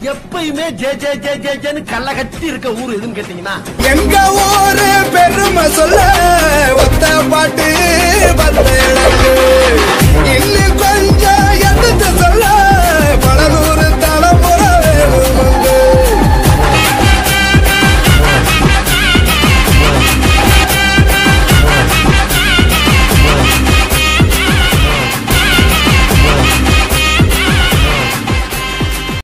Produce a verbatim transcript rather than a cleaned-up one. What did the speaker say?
எப்பயுமே ஜே ஜே ஜே ஜே ஜேன்னு கள்ள கட்டி இருக்க ஊர் எதுன்னு கேட்டீங்கன்னா எங்க ஊரு பெருமை சொல்ல ஒத்த